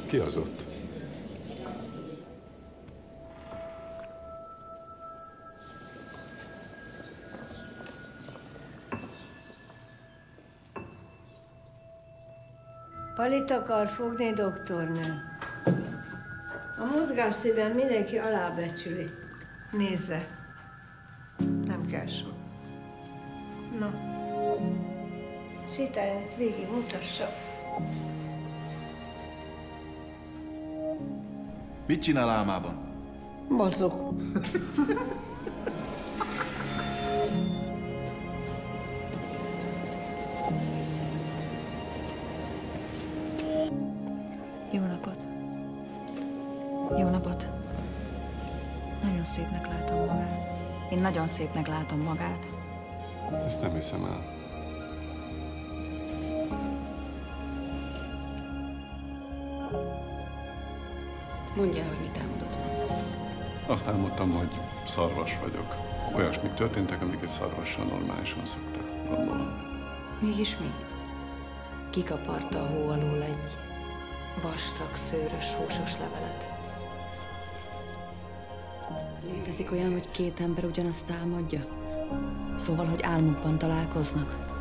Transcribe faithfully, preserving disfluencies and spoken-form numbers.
Ki az ott? Palit akar fogni, doktornő. A mozgásszíven mindenki alábecsüli. Nézze. Nem kell sok. Na. Sétáljon itt végig, mutassa. Mit csinál álmában? Mozog. Jó napot. Jó napot. Nagyon szépnek látom magát. Én nagyon szépnek látom magát. Ezt nem hiszem el. Mondja el, hogy mit álmodott ma. Azt álmodtam, hogy szarvas vagyok. Olyasmik történtek, amiket szarvassal normálisan szoktak gondolni. Mégis mi? Kikaparta a hó alól egy vastag, szőrös, húsos levelet. Létezik olyan, hogy két ember ugyanazt álmodja? Szóval, hogy álmukban találkoznak?